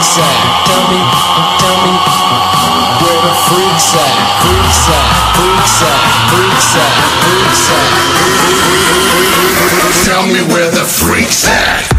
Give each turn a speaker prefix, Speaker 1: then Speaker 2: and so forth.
Speaker 1: freaks at? Tell me where the freaks at? Freaks at, freaks at, freaks at, freaks at. Tell me where the freaks at.